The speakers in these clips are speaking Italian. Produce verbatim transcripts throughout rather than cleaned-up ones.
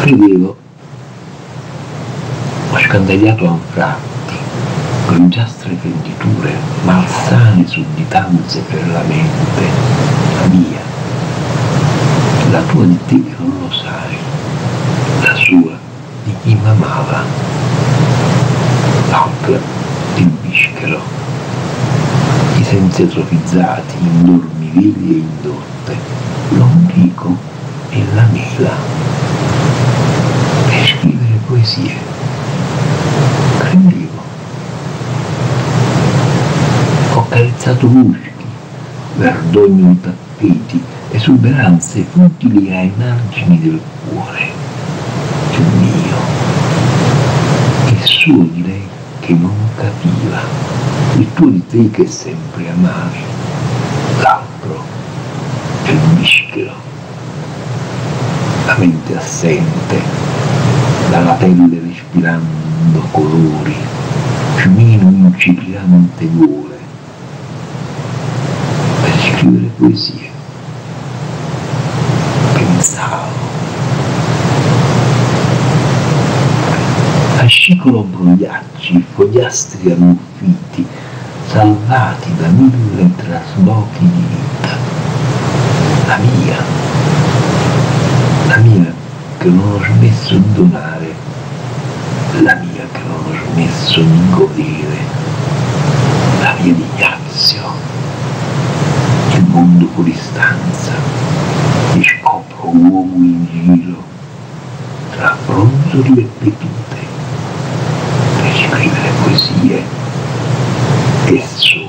Credevo, ho scandagliato anfratti, grigiastre fenditure, malsane sudditanze per la mente, la mia, la tua di te che non lo sai, la sua di chi m'amava, l'altra di bischero, i sensi atrofizzati, indormivegli e indotte, l'ombrico e la mela. Per scrivere poesie, credevo. Ho carezzato muschi, verdogno di tappeti, esuberanze futili ai margini del cuore, il mio, il suo di lei che non capiva, il tuo di te che sempre amavi, l'altro, il bischero, la mente assente, dalla pelle respirando colori, fiumino incipirante gole, per scrivere poesie. Pensavo. Fascicolo brogliacci, fogliastri ammuffiti, salvati da mille traslochi di vita. La mia, la mia che non ho smesso di donare, la mia che non ho smesso di godere, la mia di Ignazio, il mondo fuori stanza, mi scopro uomo in giro, tra bronzoli e vedute, per scrivere poesie e sono.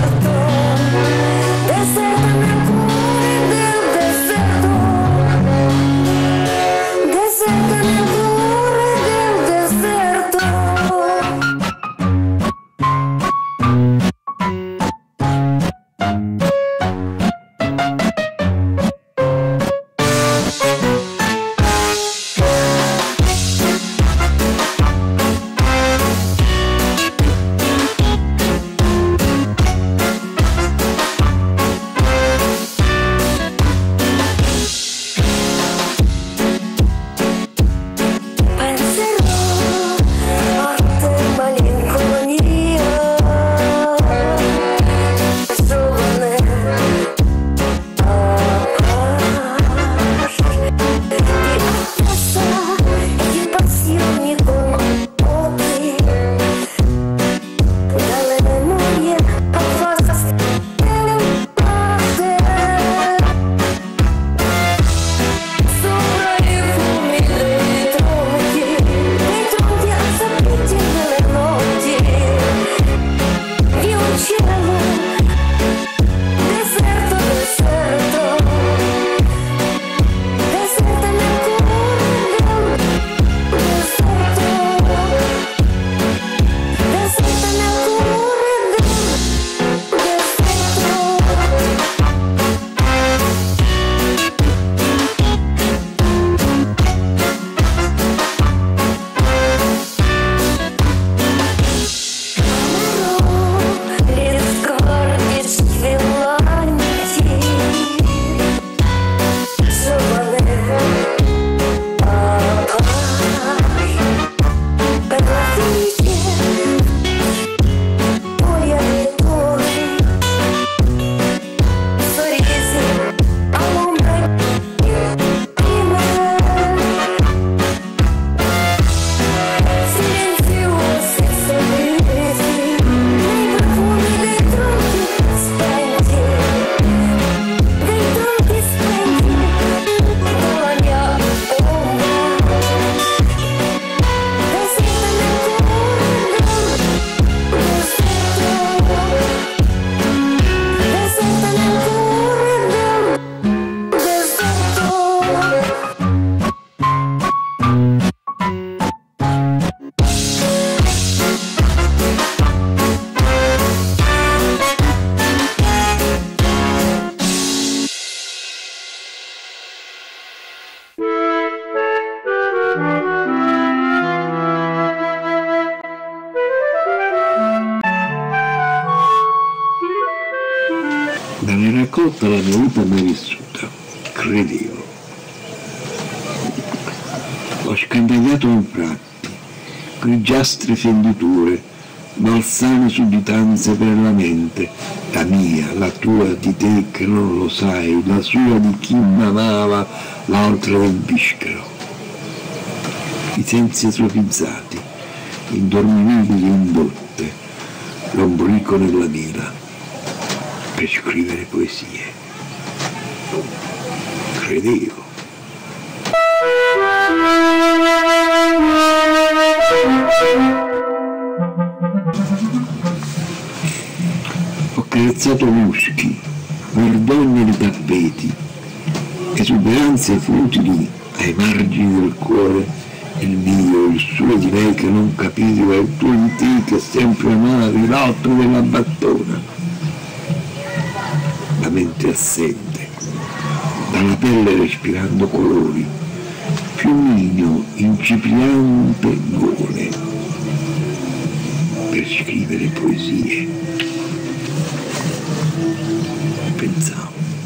Deserto mia vita mai vissuta, credevo. Ho scandagliato infratti, grigiastre fenditure, malsane sudditanze per la mente, la mia, la tua, di te che non lo sai, la sua di chi m'amava, l'altra del bischero. I sensi atrofizzati, indormibili indotte, l'ombrico nella mela, per scrivere poesie. Credevo. Ho carezzato muschi, verdogne di tappeti, esuberanze futili ai margini del cuore, il mio, il suo di lei che non capiva, il tuo in te che sempre amavi, l'altro della battona. La mente assente, dalla pelle respirando colori, fiuminio incipriante gole, per scrivere poesie. Pensavo.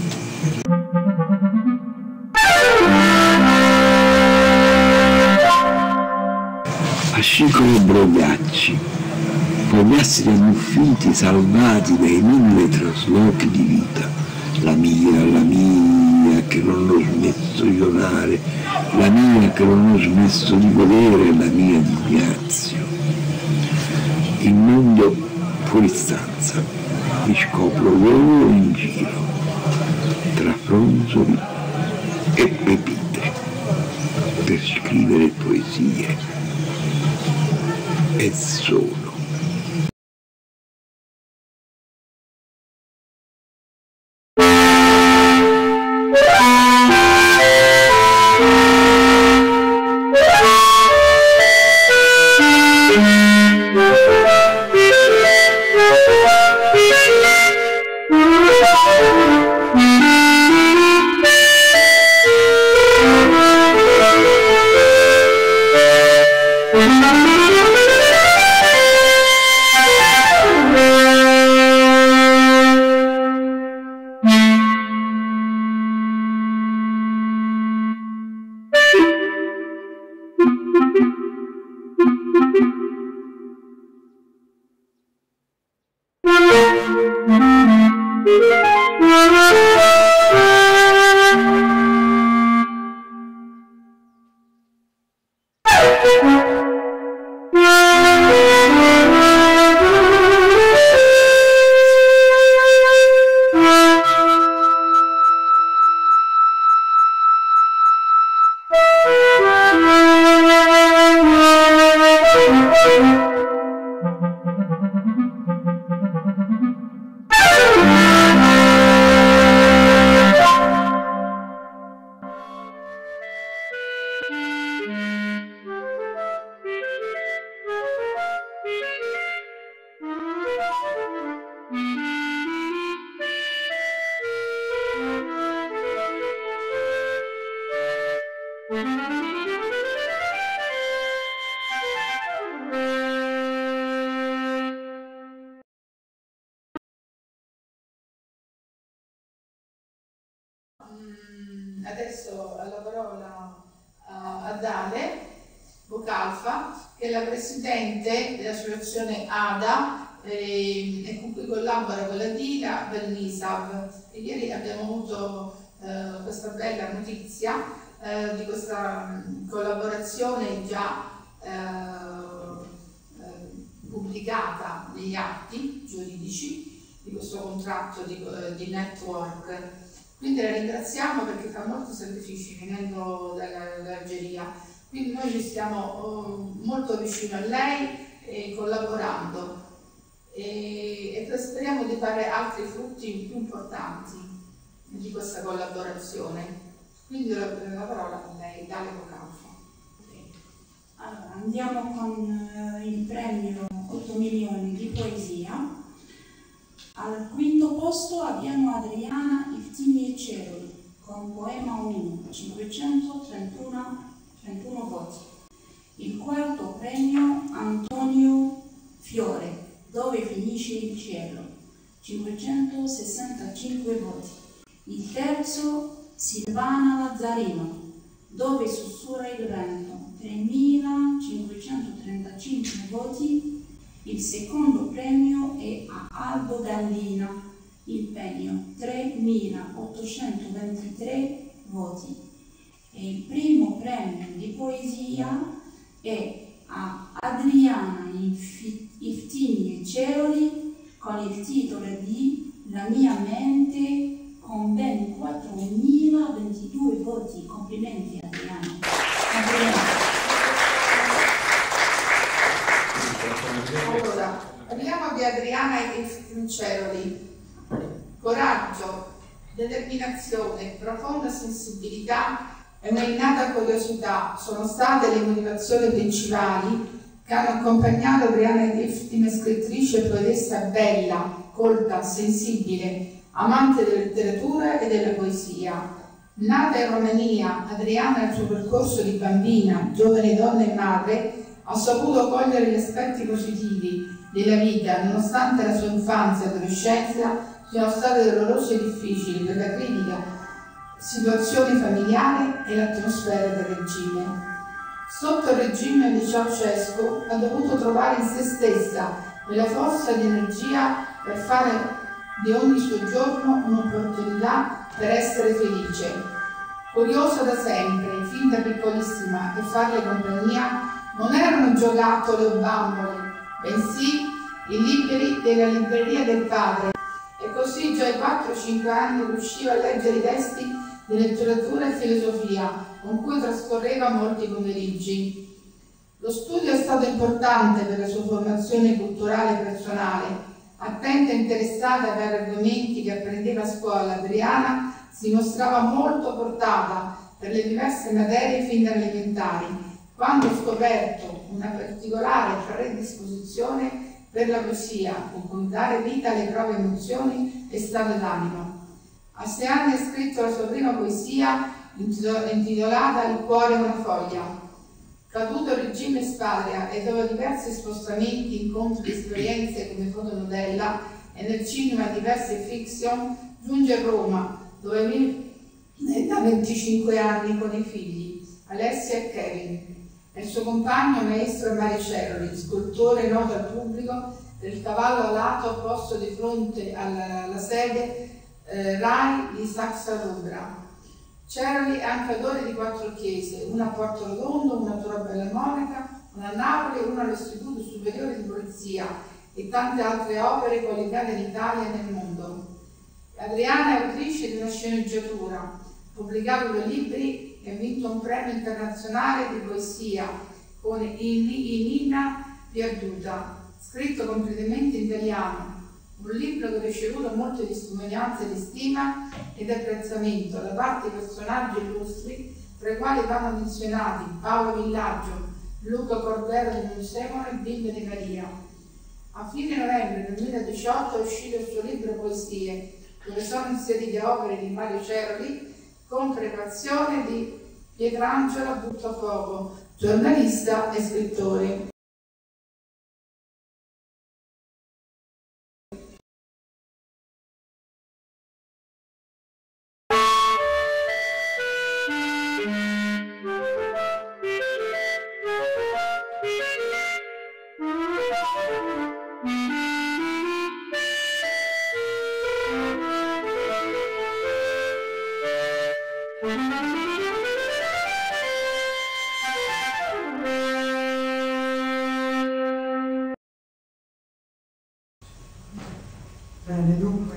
Fascicoli e brogliacci, fogliastri ammuffiti salvati dai mille traslochi di vita, la mia, la mia che non ho smesso di donare, la mia che non ho smesso di godere, la mia di Ignazio. Il mondo fuori stanza, mi scopro l'uomo in giro, tra fronzoli e pepite, per scrivere poesie. E solo. Adesso la parola uh, a Dale Bocalfa, che è la presidente dell'associazione A D A eh, e con cui collabora con la Dila per l'I S A V. E ieri abbiamo avuto uh, questa bella notizia uh, di questa um, collaborazione già uh, uh, pubblicata negli atti giuridici di questo contratto di, uh, di network. Quindi la ringraziamo perché fa molti sacrifici venendo dall'Algeria, quindi noi ci stiamo uh, molto vicino a lei e collaborando e, e speriamo di fare altri frutti più importanti di questa collaborazione. Quindi la, la parola a lei, Dale Bocalfa. Allora, andiamo con uh, il premio otto milioni di poesia. Al quinto posto abbiamo Adriana Iftimi e Ceroli con Poema uno, cinquecentotrentuno voti. Il quarto premio Antonio Fiore, Dove finisce il cielo, cinquecentosessantacinque voti. terzo Silvana Lazzarino, Dove sussurra il vento, tremilacinquecentotrentacinque voti. Il secondo premio è a Aldo Gallina, Il Pegno, tremilaottocentoventitré voti. E il primo premio di poesia è a Adriana Iftini Ceroli con il titolo di La mia mente, con ben quattromilaventidue voti. Complimenti Adriana. Allora, parliamo di Adriana Iftini Ceroli. Coraggio, determinazione, profonda sensibilità e un'innata curiosità sono state le motivazioni principali che hanno accompagnato Adriana Iftini, scrittrice e poetessa bella, colta, sensibile, amante della letteratura e della poesia. Nata in Romania, Adriana nel suo percorso di bambina, giovane donna e madre ha saputo cogliere gli aspetti positivi della vita, nonostante la sua infanzia e adolescenza siano state dolorose e difficili per la critica situazione familiare e l'atmosfera del regime. Sotto il regime di Ceausescu ha dovuto trovare in se stessa quella forza di energia per fare di ogni suo giorno un'opportunità per essere felice. Curiosa da sempre, fin da piccolissima, e farle compagnia non erano giocattoli o bambole, bensì i libri della libreria del padre. E così già ai quattro cinque anni riusciva a leggere i testi di letteratura e filosofia con cui trascorreva molti pomeriggi. Lo studio è stato importante per la sua formazione culturale e personale. Attenta e interessata per argomenti che apprendeva a scuola, Adriana si mostrava molto portata per le diverse materie fin da elementari, quando ha scoperto una particolare predisposizione per la poesia, con cui dare vita alle proprie emozioni e stato d'animo. A sei anni ha scritto la sua prima poesia intitolata Il cuore è una foglia. Caduto il regime Spagna e dopo diversi spostamenti, incontri e esperienze come fotomodella e nel cinema diverse fiction, giunge a Roma, dove vive da venticinque anni con i figli, Alessia e Kevin. E il suo compagno maestro Mario Ceroli, scultore noto al pubblico del cavallo alato posto di fronte alla, alla sede eh, RAI di Saxa Rubra. Ceroli è anche autore di quattro chiese, una a Porto Rotondo, una a Tora Bella Monica, una a Napoli e una all'Istituto Superiore di Polizia e tante altre opere pubblicate in Italia e nel mondo. Adriana è autrice di una sceneggiatura, ha pubblicato due libri e ha vinto un premio internazionale di poesia con Inina Perduta, scritto completamente in italiano. Un libro che ha ricevuto molte testimonianze di stima ed apprezzamento da parte di personaggi illustri, tra i quali vanno menzionati Paolo Villaggio, Luca Cordero di Monsemolo e Bimbo di Maria. A fine novembre del duemiladiciotto è uscito il suo libro Poesie, dove sono inserite opere di Mario Ceroli con prefazione di Pietrangelo Buttafuoco, giornalista e scrittore. Bene, dunque,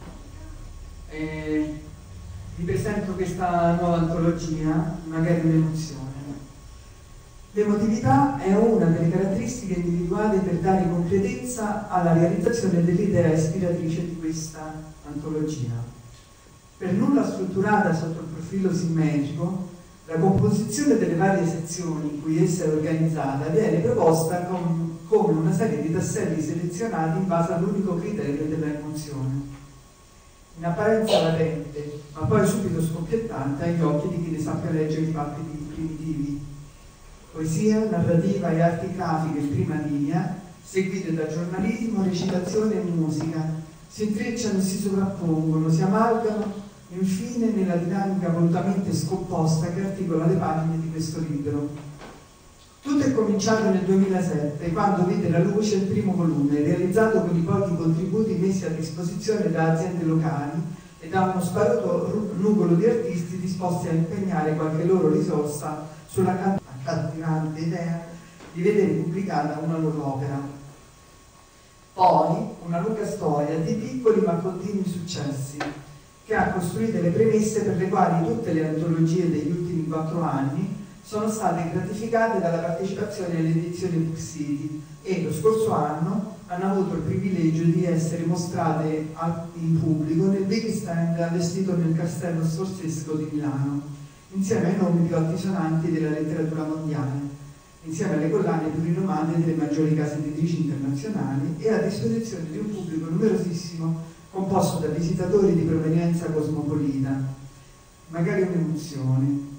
eh, vi presento questa nuova antologia, magari un'emozione. L'emotività è una delle caratteristiche individuali per dare concretezza alla realizzazione dell'idea ispiratrice di questa antologia. Per nulla strutturata sotto il profilo simmetrico, la composizione delle varie sezioni in cui essa è organizzata viene proposta con come una serie di tasselli selezionati in base all'unico criterio della emozione, in apparenza latente, ma poi subito scoppiettante agli occhi di chi ne sappia leggere i fatti primitivi. Poesia, narrativa e arti grafiche in prima linea, seguite da giornalismo, recitazione e musica, si intrecciano e si sovrappongono, si amalgamano infine nella dinamica volutamente scomposta che articola le pagine di questo libro. Tutto è cominciato nel duemilasette, quando vide la luce il primo volume, realizzato con i pochi contributi messi a disposizione da aziende locali e da uno sparuto nugolo di artisti disposti a impegnare qualche loro risorsa sulla accattivante idea di vedere pubblicata una loro opera. Poi una lunga storia di piccoli ma continui successi, che ha costruito le premesse per le quali tutte le antologie degli ultimi quattro anni sono state gratificate dalla partecipazione alle edizioni Book City e lo scorso anno hanno avuto il privilegio di essere mostrate in pubblico nel big stand allestito nel Castello Sforzesco di Milano, insieme ai nomi più altisonanti della letteratura mondiale, insieme alle collane più rinomate delle maggiori case editrici internazionali e a disposizione di un pubblico numerosissimo composto da visitatori di provenienza cosmopolita. Magari un'emozione.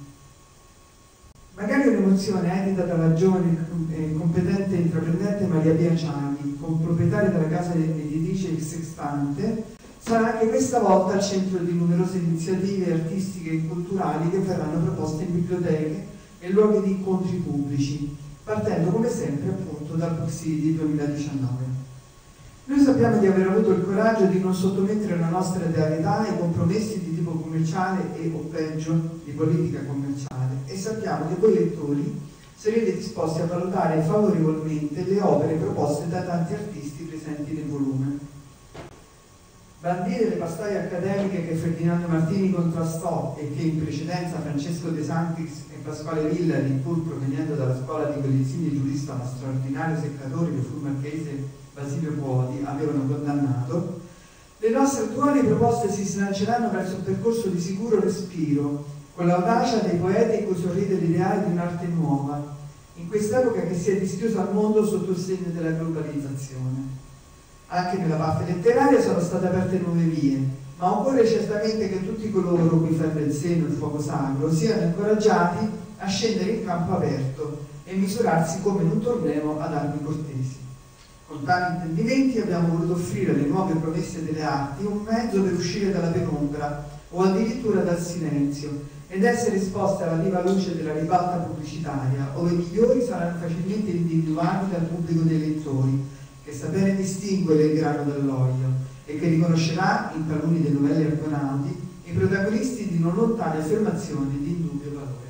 Magari un'emozione edita dalla giovane e competente e intraprendente Maria Pia Ciani, proprietaria della casa editrice Il Sextante, sarà anche questa volta al centro di numerose iniziative artistiche e culturali che verranno proposte in biblioteche e luoghi di incontri pubblici, partendo come sempre appunto dal Book City duemiladiciannove. Noi sappiamo di aver avuto il coraggio di non sottomettere la nostra idealità ai compromessi di tipo commerciale e, o peggio, di politica commerciale, e sappiamo che voi lettori sarete disposti a valutare favorevolmente le opere proposte da tanti artisti presenti nel volume. Bandire le pastoie accademiche che Ferdinando Martini contrastò e che in precedenza Francesco De Sanctis e Pasquale Villari, pur provenendo dalla scuola di quell'insigne giurista ma straordinario seccatore che fu il marchese Basilio Puodi, avevano condannato, le nostre attuali proposte si slanceranno verso un percorso di sicuro respiro, con l'audacia dei poeti cui sorride l'ideale di un'arte nuova, in quest'epoca che si è dischiusa al mondo sotto il segno della globalizzazione. Anche nella parte letteraria sono state aperte nuove vie, ma occorre certamente che tutti coloro cui ferve il seno il fuoco sacro siano incoraggiati a scendere in campo aperto e misurarsi come in un torneo ad armi cortesi. Con tali intendimenti abbiamo voluto offrire alle nuove promesse delle arti un mezzo per uscire dalla penombra o addirittura dal silenzio ed essere esposte alla viva luce della ribalta pubblicitaria, ove i migliori saranno facilmente individuati dal pubblico dei lettori, che sa bene distinguere il grano dall'olio e che riconoscerà in taluni dei novelli argonauti i protagonisti di non lontane affermazioni di indubbio valore.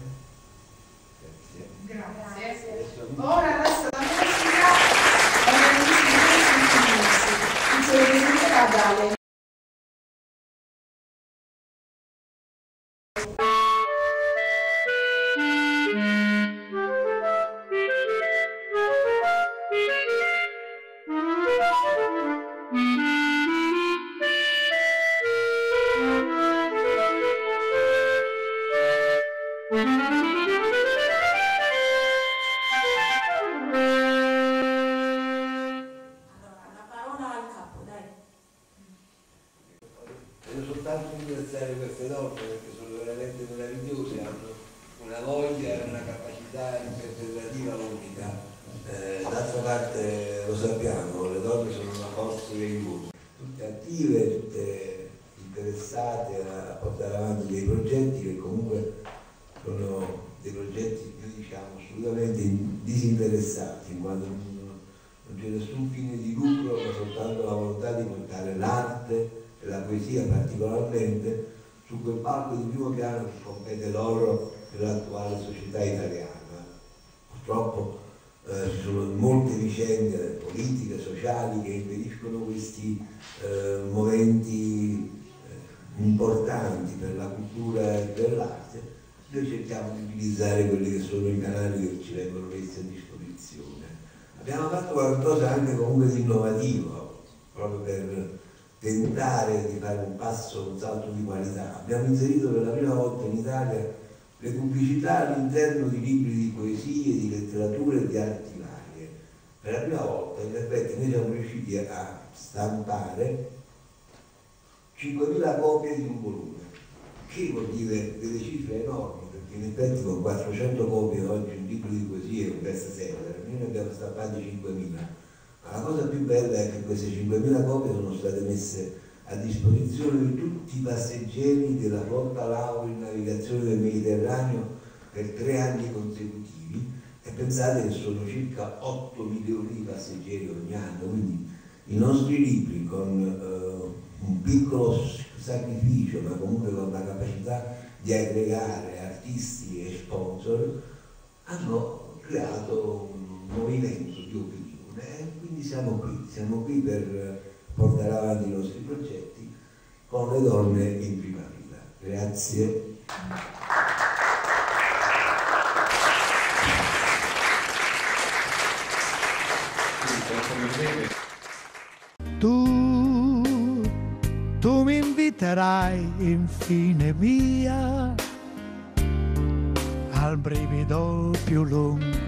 Grazie. Grazie. Ora resta la musica. Se lo presenterà Dale. Disinteressati, in quanto non c'è nessun fine di lucro, ma soltanto la volontà di portare l'arte e la poesia particolarmente su quel palco di primo piano che compete loro nell'attuale società italiana. Purtroppo eh, ci sono molte vicende politiche, sociali che impediscono questi eh, momenti eh, importanti per la cultura e per l'arte. Noi cerchiamo di utilizzare quelli che sono i canali che ci vengono messi a disposizione. Abbiamo fatto qualcosa anche comunque di innovativo, proprio per tentare di fare un passo, un salto di qualità. Abbiamo inserito per la prima volta in Italia le pubblicità all'interno di libri di poesie, di letteratura e di arti varie. Per la prima volta, in effetti, noi siamo riusciti a stampare cinquemila copie di un volume, che vuol dire delle cifre enormi, perché in effetti con quattrocento copie oggi un libro di poesia è un best seller, noi ne abbiamo stampati cinquemila, ma la cosa più bella è che queste cinquemila copie sono state messe a disposizione di tutti tutti i passeggeri della flotta Lauro in navigazione del Mediterraneo per tre anni consecutivi, e pensate che sono circa otto milioni di passeggeri ogni anno, quindi i nostri libri con eh, un piccolo sacrificio, ma comunque con la capacità di aggregare artisti e sponsor, hanno creato un movimento di opinione, e quindi siamo qui, siamo qui per portare avanti i nostri progetti con le donne in prima fila. Grazie. Tu, tu mi inviterai infine via al brivido più lungo